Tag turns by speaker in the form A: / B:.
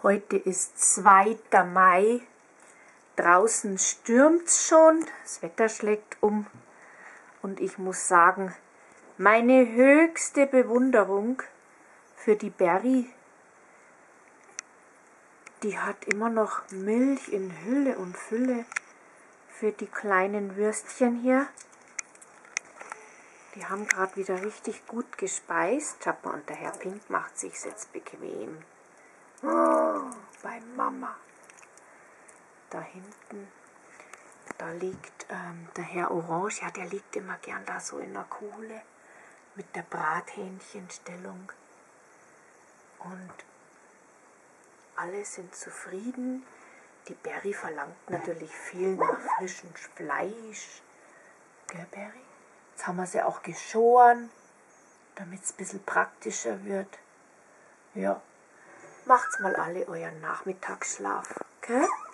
A: Heute ist 2. Mai. Draußen stürmt's schon, das Wetter schlägt um und ich muss sagen, meine höchste Bewunderung für die Berry, die hat immer noch Milch in Hülle und Fülle für die kleinen Würstchen hier. Die haben gerade wieder richtig gut gespeist. Schaut mal, und der Herr Pink macht sich's jetzt bequem. Oh, bei Mama. Da hinten, da liegt der Herr Orange, ja, der liegt immer gern da so in der Kuhle mit der Brathähnchenstellung. Und alle sind zufrieden. Die Berry verlangt natürlich viel nach frischem Fleisch. Gell, Berry? Jetzt haben wir sie auch geschoren, damit es ein bisschen praktischer wird. Ja, macht's mal alle euren Nachmittagsschlaf, gell?